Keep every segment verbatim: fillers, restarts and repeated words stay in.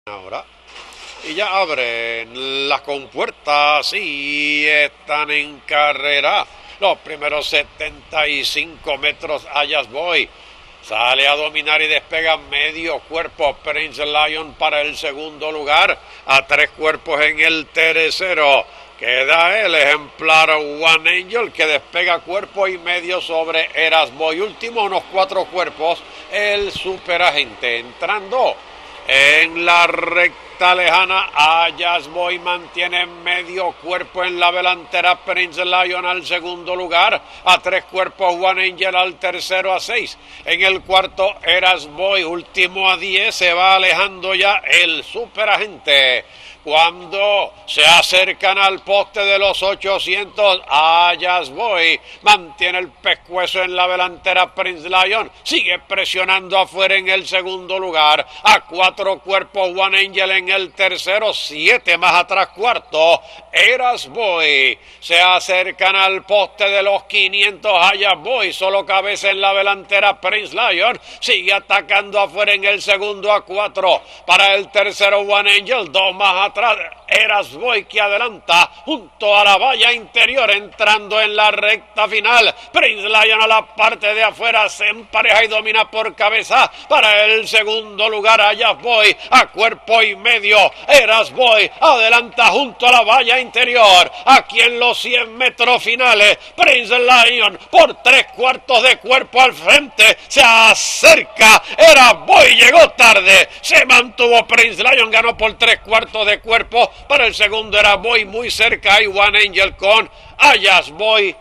Ahora. Y ya abren las compuertas y están en carrera. Los primeros setenta y cinco metros, Ayas Boy sale a dominar y despega medio cuerpo. Prince Lion para el segundo lugar, a tres cuerpos en el tercero. Queda el ejemplar One Angel, que despega cuerpo y medio sobre Eras Boy. Último, unos cuatro cuerpos, el Superagente. Entrando en la recta lejana, Ayas Boy mantiene medio cuerpo en la delantera. Prince Lion al segundo lugar, a tres cuerpos One Angel al tercero, a seis. En el cuarto, Eras Boy, último a diez, se va alejando ya el Superagente. Cuando se acercan al poste de los ochocientos, Ayas Boy mantiene el pescuezo en la delantera. Prince Lion sigue presionando afuera en el segundo lugar, a cuatro cuerpos One Angel en el tercero, siete más atrás cuarto, Eras Boy. Se acercan al poste de los quinientos, Ayas Boy solo cabeza en la delantera. Prince Lion sigue atacando afuera en el segundo, a cuatro para el tercero One Angel, dos más atrás. Atrás, Eras Boy, que adelanta junto a la valla interior, entrando en la recta final. Prince Lion a la parte de afuera se empareja y domina por cabeza para el segundo lugar. Ayas Boy a cuerpo y medio. Eras Boy adelanta junto a la valla interior. Aquí en los cien metros finales, Prince Lion por tres cuartos de cuerpo al frente se acerca. Eras Boy llegó tarde, se mantuvo. Prince Lion ganó por tres cuartos de cuerpo. Para el segundo Eras Boy muy cerca. Hay One Angel con Ayas Boy.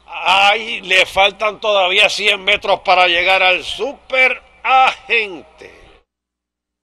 Ahí le faltan todavía cien metros para llegar al Superagente.